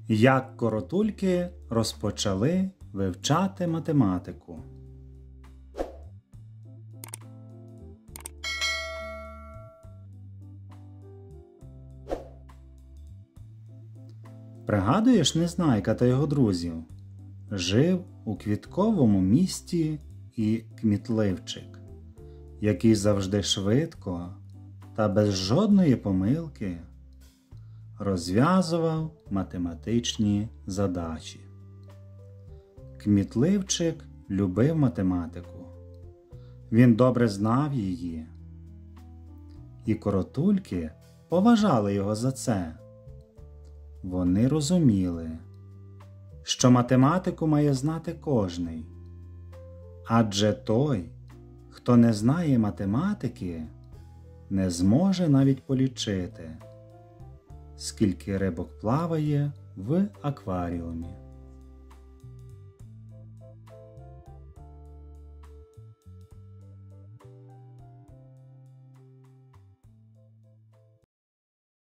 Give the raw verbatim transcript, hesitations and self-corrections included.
Як коротульки розпочали вивчати математику. Пригадуєш Незнайка та його друзів? Жив у квітковому місті і кмітливчик, який завжди швидко та без жодної помилки розв'язував математичні задачі. Кмітливчик любив математику. Він добре знав її. І коротульки поважали його за це. Вони розуміли, що математику має знати кожний. Адже той, хто не знає математики, не зможе навіть полічити, скільки рибок плаває в акваріумі.